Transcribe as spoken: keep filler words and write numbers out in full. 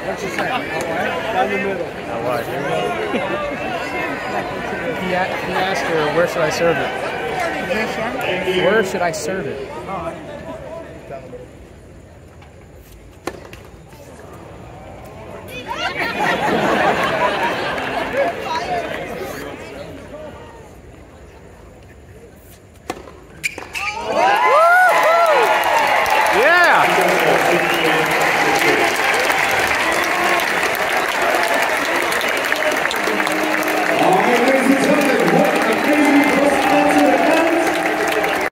What's she say? Out wide? Down the middle. Out wide. he, a he asked her, where should I serve it? Where should I serve it?